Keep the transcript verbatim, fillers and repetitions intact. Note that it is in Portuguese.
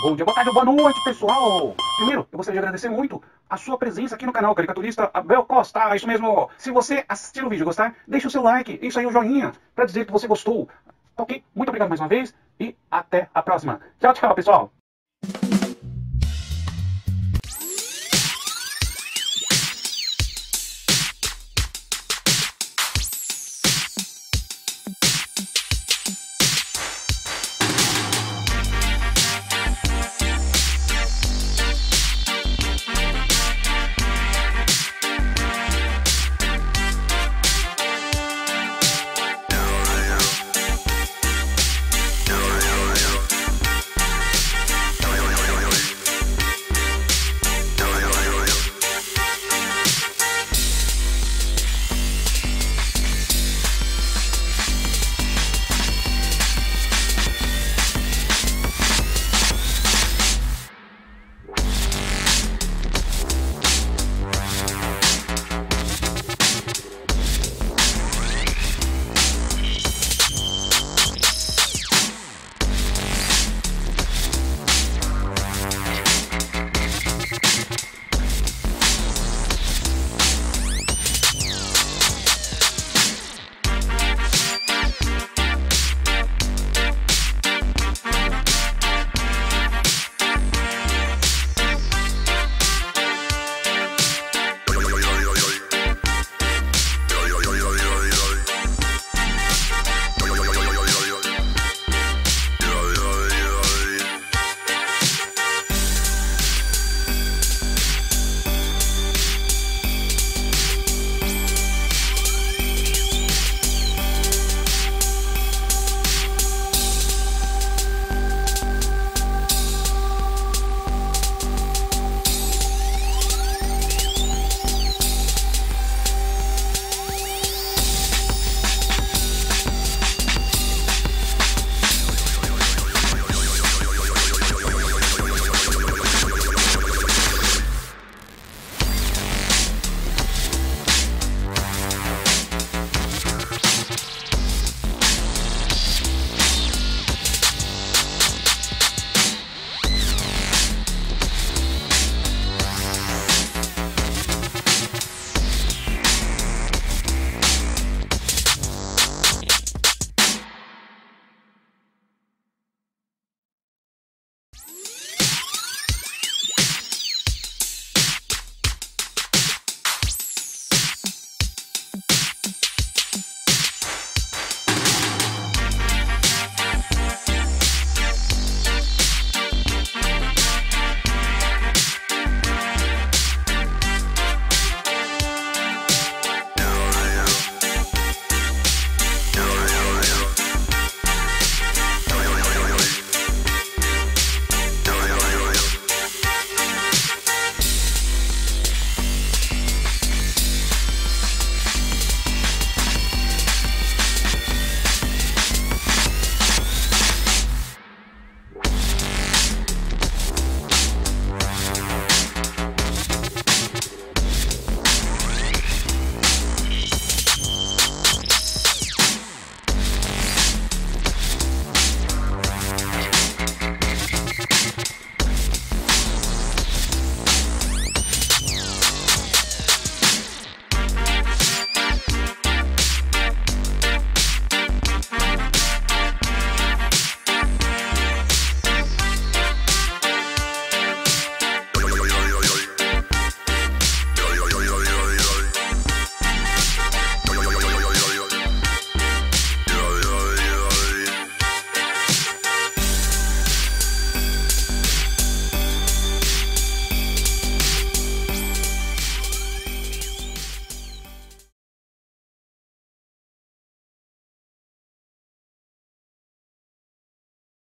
Bom dia, boa tarde, boa noite, pessoal! Primeiro, eu gostaria de agradecer muito a sua presença aqui no canal Caricaturista Abel Costa. Isso mesmo. Se você assistir o vídeo e gostar, deixa o seu like, isso aí, o joinha, pra dizer que você gostou. Ok? Muito obrigado mais uma vez e até a próxima. Tchau, tchau, pessoal!